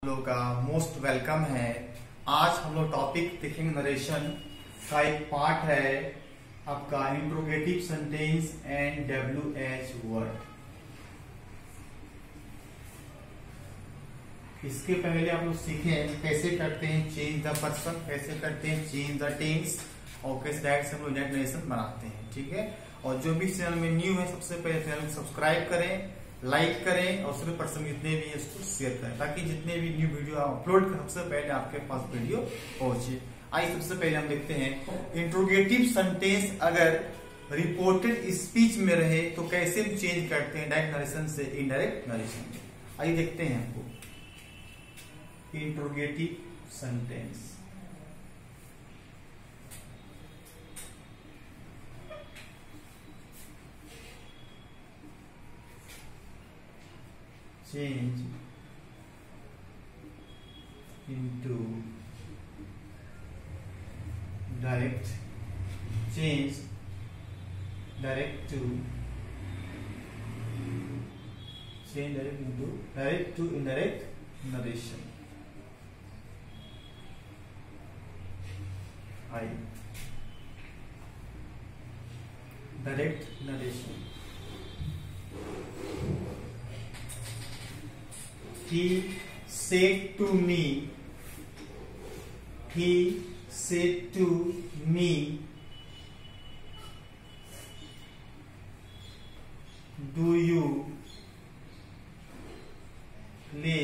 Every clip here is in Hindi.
लोगों का मोस्ट वेलकम है। आज हम लोग टॉपिक देखेंगे नरेशन का एक पार्ट है आपका interrogative sentence and WH word. इसके पहले आप लोग सीखें कैसे करते हैं चेंज द पर्सन, कैसे करते हैं चेंज द टेंस और कैसे डायरेक्ट से हम लोग नेट नरेशन बनाते हैं। ठीक है, और जो भी चैनल में न्यू है सबसे पहले चैनल को सब्सक्राइब करें, लाइक करें और सभी पर्सन जितने भी है उसको शेयर करें ताकि जितने भी न्यू वीडियो अपलोड कर सबसे पहले आपके पास वीडियो पहुंचे। आइए सबसे पहले हम देखते हैं इंट्रोगेटिव सेंटेंस अगर रिपोर्टेड स्पीच में रहे तो कैसे हम चेंज करते हैं डायरेक्ट नरेशन से इनडायरेक्ट नरेशन में। आइए देखते हैं हमको interrogative sentence. Change into direct, change direct to, change direct into direct to indirect narration. I direct narration. He said to me, he said to me, do you play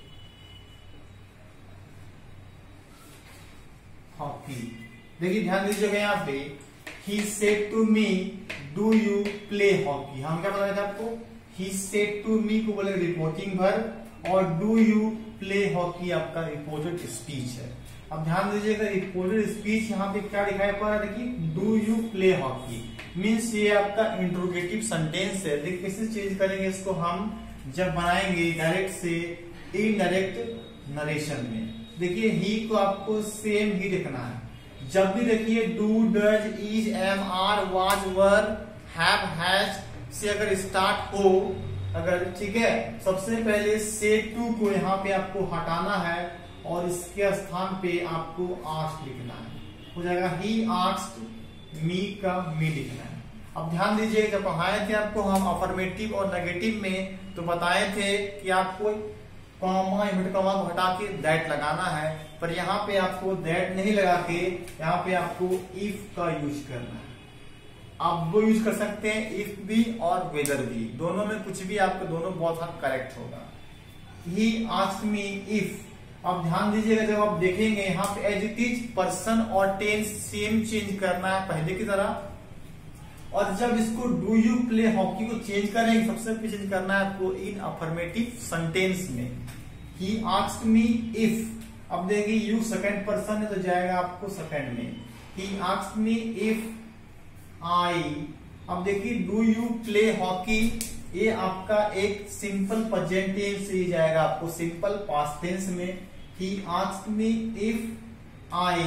hockey? देखिए ध्यान दीजिएगा यहाँ पे he said to me, do you play hockey? हम क्या बताया था आपको? he said to me को बोले रिपोर्टिंग वर्ब और डू यू प्ले हॉकी आपका रिपोर्टेड स्पीच है। अब ध्यान दीजिएगा रिपोर्टेड स्पीच यहाँ पे क्या दिखाई पड़ रहा है, देखिए do you play hockey means ये आपका इंट्रोगेटिव सेंटेंस है। देखिए कैसे चेंज करेंगे इसको हम जब बनाएंगे डायरेक्ट से इनडायरेक्ट नरेशन में। देखिए ही को आपको सेम ही लिखना है। जब भी देखिए do does is am are was were have has से अगर स्टार्ट हो अगर, ठीक है, सबसे पहले से टू को यहाँ पे आपको हटाना है और इसके स्थान पे आपको आस्क्ड लिखना है। हो जाएगा ही आस्क्ड मी का मी लिखना है। अब ध्यान दीजिए जब पढ़ाए थे आपको हम अफर्मेटिव और नेगेटिव में तो बताए थे कि आपको कॉमा इनवर्टेड कॉमा को हटा के दैट लगाना है, पर यहाँ पे आपको दैट नहीं लगा के यहाँ पे आपको इफ का यूज करना है। आप दो यूज कर सकते हैं, इफ भी और वेदर भी, दोनों में कुछ भी आपको दोनों बहुत हद करेक्ट होगा। He asked me if. अब ध्यान दीजिएगा जब आप देखेंगे यहाँ पे एज इट इज पर्सन और टेंस सेम चेंज करना है पहले की तरह, और जब इसको डू यू प्ले हॉकी को चेंज करेंगे सबसे पहले चेंज करना है आपको इन अफर्मेटिव सेंटेंस में। He asked me if. अब देखिए यू सेकंड पर्सन है तो जाएगा आपको सेकंड में। He asked me if I. अब देखिए डू यू प्ले हॉकी ये आपका एक सिंपल प्रेजेंट टेंस से जाएगा आपको सिंपल पास्ट टेंस में। He asked me if I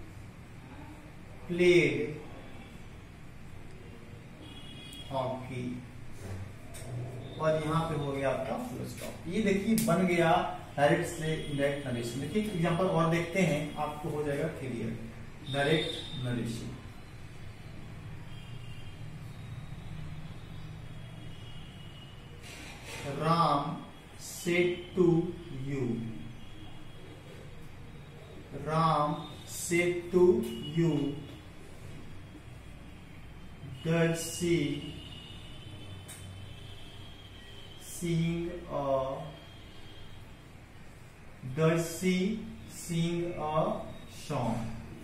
played hockey और यहाँ पे हो गया आपका फुल स्टॉप। ये देखिए बन गया डायरेक्ट से इनडायरेक्ट नरेशन। देखिए एग्जांपल और देखते हैं आपको हो जाएगा clear. Direct narration, Ram said to you. Ram said to you. Does she sing a? Does she sing a song?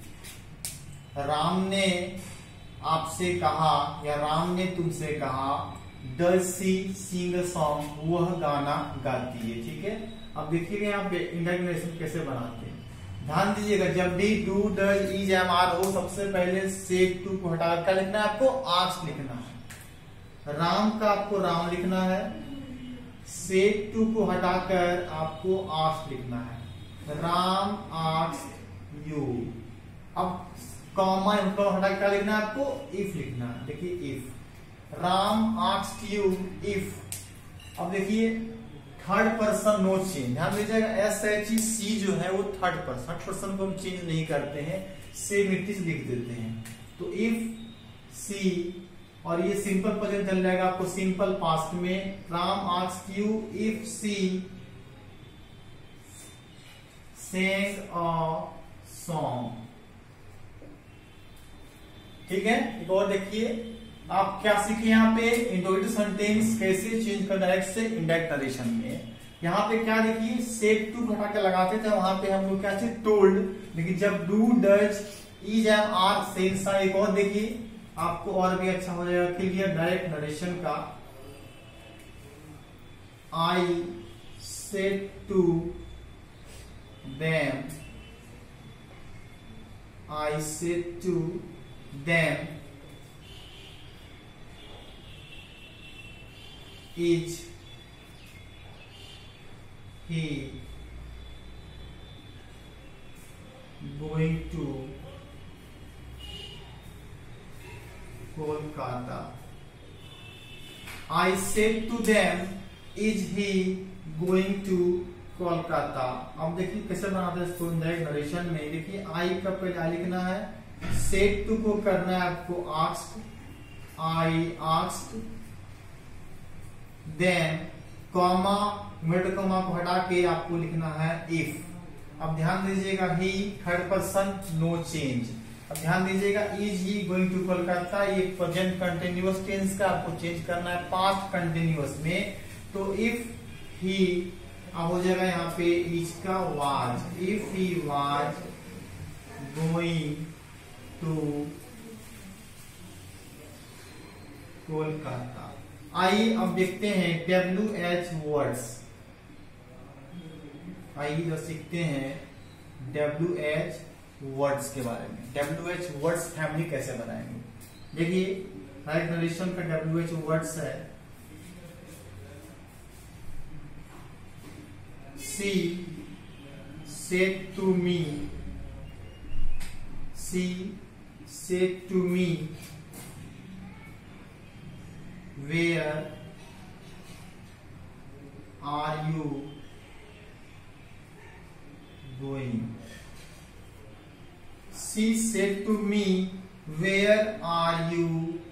Ram ने आपसे कहा या राम ने तुमसे कहा Does she sing a song? वह गाना गाती है। ठीक है, अब देखिएगा यहाँ पे इनडायरेक्ट नरेशन कैसे बनाते हैं। ध्यान दीजिएगा जब भी do does is am are हो सबसे पहले से टू को हटा क्या लिखना है आपको आस्क्ड लिखना है। राम का आपको राम लिखना है, से टू को हटाकर आपको आस्क्ड लिखना है। Ram asked you. अब कॉमा इनको हटा क्या लिखना है आपको इफ लिखना है। देखिए if Ram asked you if. अब देखिए थर्ड पर्सन नो चेंज। ध्यान दीजिएगा SHEC जो है वो थर्ड पर्सन को हम चेंज नहीं करते हैं, सेम इट इज लिख देते हैं। तो इफ सी, और ये सिंपल प्रेजेंट चल जाएगा आपको सिंपल पास्ट में। Ram asked you if she sang a song। ठीक है, एक और देखिए आप क्या सीखे यहाँ पे, इंट्रोगेटिव सेंटेंस कैसे चेंज कर डायरेक्ट से इनडायरेक्ट नरेशन में। यहाँ पे क्या देखिए, सेड टू हटा के लगाते थे, वहां पे हम लोग क्या चीज टोल्ड, लेकिन जब do does is am are sense. एक और देखिए आपको और भी अच्छा हो जाएगा क्लियर डायरेक्ट नरेशन का। I said to them, I said to them, is he going to Kolkata? I said to them, is he going to Kolkata. अब देखिए कैसे बनाते हैं इसको इंडायरेक्ट नरेशन में। देखिए आई का पहले आई लिखना है, सेड टू को करना है आपको asked, I asked, then comma mid comma को हटा के आपको लिखना है इफ। अब ध्यान दीजिएगा he third person no change. अब ध्यान दीजिएगा is he going to Kolkata, ये प्रेजेंट कंटिन्यूअस टेंस का आपको चेंज करना है पास्ट कंटिन्यूअस में। तो इफ ही, अब हो जाएगा यहाँ पे इज का was, if he was going to Kolkata. आइए अब देखते हैं WH वर्ड्स। आइए जो सीखते हैं WH वर्ड्स के बारे में। WH वर्ड्स फैमिली कैसे बनाएंगे। देखिए डायरेक्ट नरेशन का WH वर्ड्स है, She said to me, she said to me, where are you going? She said to me, where are you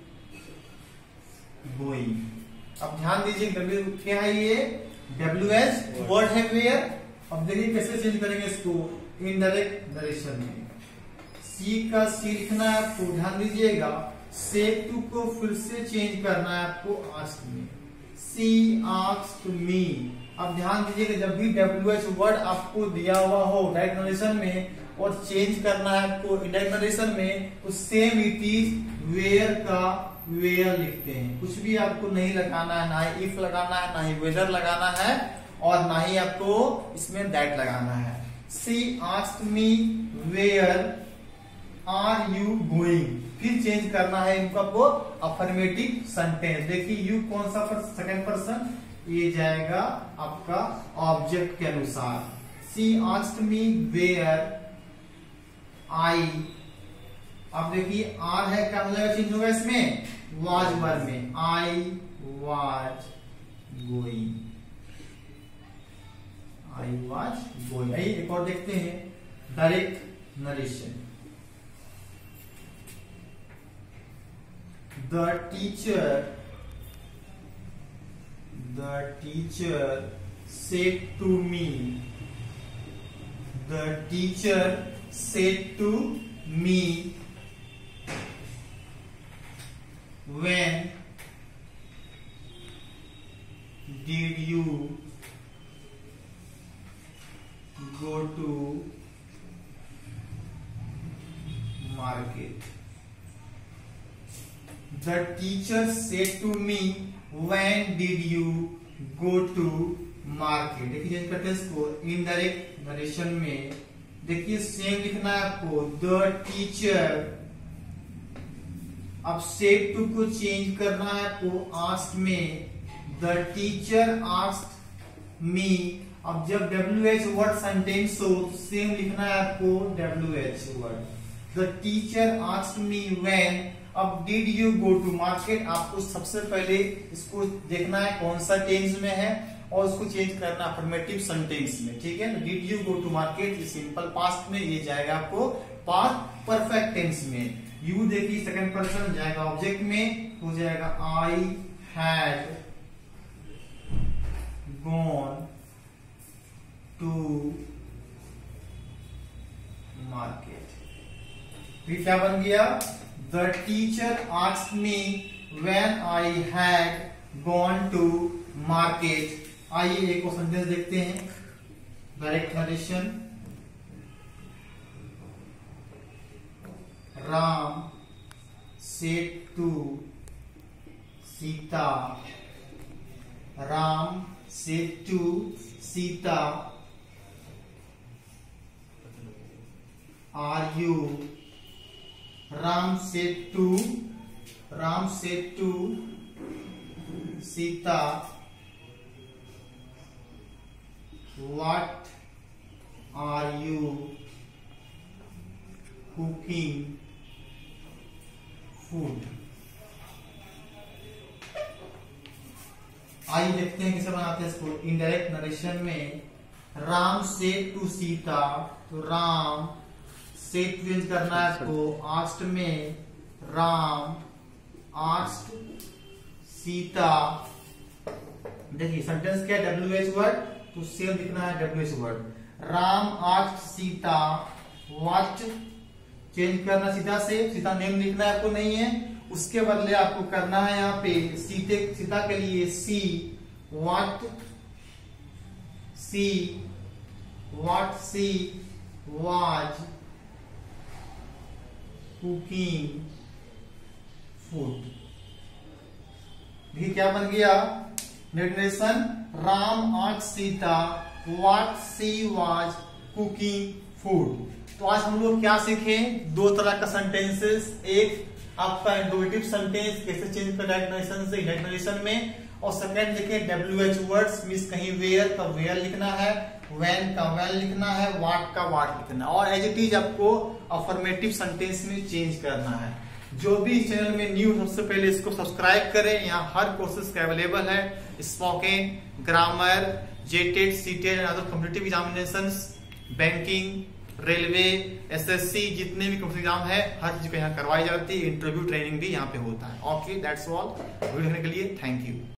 going? अब ध्यान दीजिए W क्या है, ये WH वर्ड है वेयर। अब देखिए कैसे चेंज करेंगे इसको इनडायरेक्ट नरेशन में। सी का सी लिखना है आपको, ध्यान दीजिएगा। सेड टू को फिर से चेंज करना है आपको आस्क्ड में, सी आस्क्ड मी। अब ध्यान दीजिएगा जब भी WH वर्ड आपको दिया हुआ हो डायरेक्ट नरेशन में और चेंज करना है आपको इनडायरेक्ट नरेशन में, तो सेम इट इज वेयर का वेयर लिखते हैं। कुछ भी आपको नहीं लगाना है, ना ही इफ लगाना है, ना ही वेदर लगाना है, और ना ही आपको इसमें दैट लगाना है। She asked me where are you going, फिर चेंज करना है इनको आपको अफर्मेटिव सेंटेंस। देखिए यू कौन सा सेकंड पर्सन, ये जाएगा आपका ऑब्जेक्ट के अनुसार। सी आस्क्ड मी वेयर आई, अब देखिए आर है क्या हो जाएगा, चेंज होगा इसमें वाज वर्ब में, I was going, I was going. एक और देखते हैं direct narration. The teacher said to me, the teacher said to me, when did you go to market? The teacher said to me, when did you go to market? देखिए चेंज करते हैं इसको इनडायरेक्ट नरेशन में। देखिए सेम लिखना है आपको, द टीचर। अब सेड टू को चेंज करना है आपको आस्क्ड में, द टीचर आस्क्ड मी। अब जब WH वर्ड सेंटेंस हो सेम लिखना है आपको WH word. The teacher asked me when. अब did you go to market, आपको सबसे पहले इसको देखना है कौन सा टेंस में है और उसको चेंज करना अफर्मेटिव सेंटेंस में, ठीक है ना। Did you go to market simple past में, ये जाएगा आपको पास्ट परफेक्ट टेंस में। यू देखिए सेकंड पर्सन जाएगा ऑब्जेक्ट में, हो जाएगा I had gone to market. फिर क्या बन गया, the teacher asked me when I had gone to market. आइए एक और सेंटेंस देखते हैं, direct narration. Ram said to Sita, Ram said to Sita, are you, Ram said to Sita, what are you cooking food। आइए देखते हैं कैसे बनाते हैं इसको। इनडायरेक्ट नरेशन में राम सेड टू सीता, तो राम सेड चेंज करना है आपको आस्ट में, राम आस्ट सीता। देखिए सेंटेंस क्या है, WH वर्ड, तो सेम लिखना है WH word. Ram asked Sita what, change करना सीता से, सीता नेम लिखना है आपको नहीं है, उसके बदले आपको करना है यहाँ पे सीता के लिए she, what she was cooking food. देखिए क्या बन गया, निर्देशन Ram asked Sita what she was cooking food. तो आज हम लोग क्या सीखे, दो तरह का सेंटेंसेस, एक आपका इंट्रोगेटिव सेंटेंस कैसे चेंज कर डायरेक्ट नरेशन से इनडायरेक्ट नरेशन में, और सेकंड देखें WH वर्ड्स मींस कहीं वेयर का वेयर लिखना है, व्हेन का व्हेन लिखना है, व्हाट का व्हाट लिखना है, और एज इट इज आपको अफर्मेटिव सेंटेंस में चेंज करना है। जो भी इस चैनल में न्यू, सबसे पहले इसको सब्सक्राइब करें। यहाँ हर कोर्सेज का अवेलेबल है, स्पोकन, ग्रामर, जेटेड, सीटेड and other competitive examinations, banking, railway, SSC, जितने भी कॉम्पिटिटिव एग्जाम है हर चीज को यहाँ करवाई जाती है। इंटरव्यू ट्रेनिंग भी यहाँ पे होता है। Okay, that's all. वीडियो देखने के लिए थैंक यू।